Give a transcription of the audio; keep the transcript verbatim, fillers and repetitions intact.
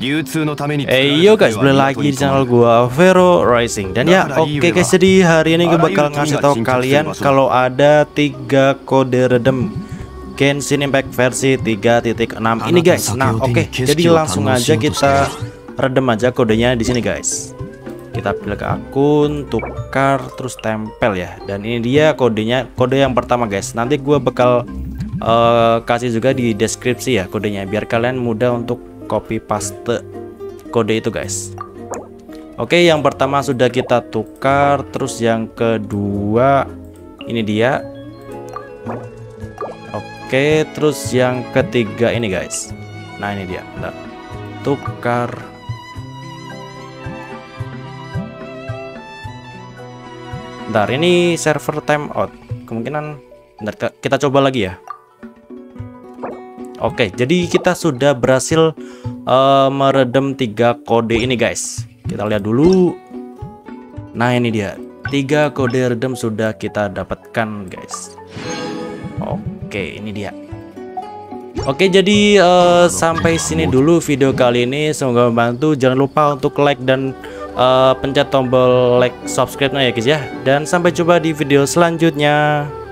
Eh yo guys, balik lagi di channel gua Vero Rising. Dan ya oke okay guys, jadi hari ini gue bakal ngasih tahu kalian kalau ada tiga kode redem Genshin Impact versi tiga titik enam ini guys. Nah oke okay, jadi langsung aja kita redem aja kodenya di sini guys. Kita pilih ke akun, tukar, terus tempel ya. Dan ini dia kodenya, kode yang pertama guys. Nanti gua bakal uh, kasih juga di deskripsi ya kodenya, biar kalian mudah untuk copy paste kode itu guys. Oke, yang pertama sudah kita tukar, terus yang kedua ini dia. Oke, terus yang ketiga ini guys. Nah ini dia. Bentar. Tukar. Bentar, ini server timeout. Kemungkinan bentar, kita coba lagi ya. Oke, jadi kita sudah berhasil uh, meredam tiga kode ini guys. Kita lihat dulu. Nah ini dia, tiga kode redem sudah kita dapatkan guys. Oke, ini dia. Oke, jadi uh, sampai sini dulu video kali ini. Semoga membantu. Jangan lupa untuk like dan uh, pencet tombol like, subscribe-nya ya guys ya. Dan sampai jumpa di video selanjutnya.